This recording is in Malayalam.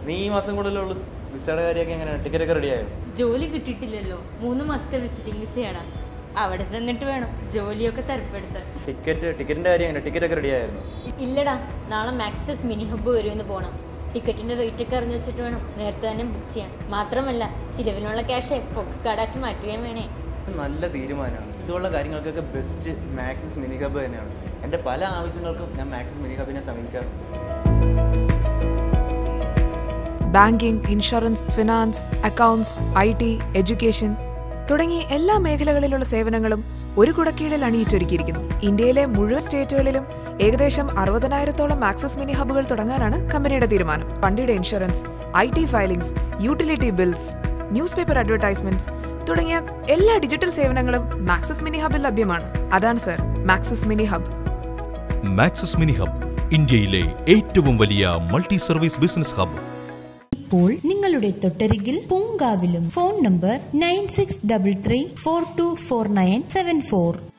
നീ ഈ മാസം കൂടുതലുള്ളൂ. വിസയുടെ കാര്യമൊക്കെ എങ്ങനെയാണ്? ടിക്കറ്റൊക്കെ റെഡിയായോ? ജോലി കിട്ടിയിട്ടില്ലല്ലോ. 3 മാസത്തെ വിസിറ്റിംഗ് വിസയാണ്. അവിടെ ചെന്നിട്ട് വേണം ജോലിയൊക്കെ തരപ്പെടുത്താൻ. ടിക്കറ്റിന്റെ കാര്യം എങ്ങനെ? ടിക്കറ്റൊക്കെ റെഡിയായിരുന്നു? ഇല്ലടാ, നാളെ മാക്സസ് മിനി ഹബ്ബ് വരുമെന്ന് പോകണം. ടിക്കറ്റിന്റെ റേറ്റ് ഒക്കെ അറിഞ്ഞു വെച്ചിട്ട് വേണം നേരത്തെ തന്നെ ബുക്ക് ചെയ്യാൻ. മാത്രമല്ല ചിലവിനുള്ള ക്യാഷ് ഫോക്സ് കാർഡാക്കി മാറ്റുകയും വേണേ. നല്ല തീരുമാനമാണ്. ഇതുള്ള കാര്യങ്ങൾക്കൊക്കെ ബെസ്റ്റ് മാക്സസ് മിനി ഹബ്ബ് തന്നെയാണ്. എൻ്റെ പല ആവശ്യങ്ങൾക്കും ഞാൻ മാക്സസ് മിനി ഹബ്ബിനെ സമീപിക്കാറുണ്ട്. Banking, insurance, finance, accounts, IT, education തുടങ്ങി എല്ലാ മേഖലകളിലുള്ള സേവനങ്ങളും ഒരു കുടക്കീഴിൽ അണിയിച്ചൊരുക്കിയിരിക്കുന്നു. ഇന്ത്യയിലെ മുഴുവൻ സ്റ്റേറ്റുകളിലും ഏകദേശം 60,000-ഓളം മാക്സസ് മിനി ഹബ്ബുകൾ തുടങ്ങാനാണ് കമ്പനിയുടെ തീരുമാനം. വണ്ടിയുടെ insurance, IT filings, utility bills, newspaper advertisements തുടങ്ങിയ എല്ലാ ഡിജിറ്റൽ സേവനങ്ങളും മാക്സസ് മിനി ഹബ്ബിൽ ലഭ്യമാണ്. അതാണ് sir Maxus mini hub. Maxus mini hub ഇന്ത്യയിലെ ഏറ്റവും വലിയ മൾട്ടി സർവീസ് ബിസിനസ് ഹബ്ബ്. ഇപ്പോൾ നിങ്ങളുടെ തൊട്ടരികിൽ പൂങ്കാവിലും. Phone number 9633424974.